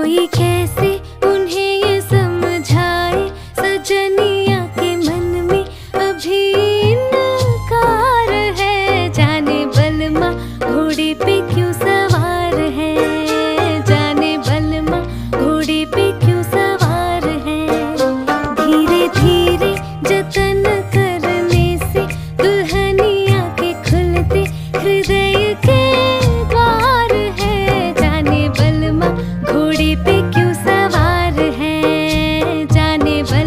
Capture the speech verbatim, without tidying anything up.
कोई कैसे उन्हें ये समझाए, सजनिया के मन में अभी इनकार है। जाने बलमा घोड़े पे क्यों सवार है, जाने बलमा घोड़े पे क्यों सवार है। धीरे धीरे जतन करने से दुल्हनिया के खुलते हृदय के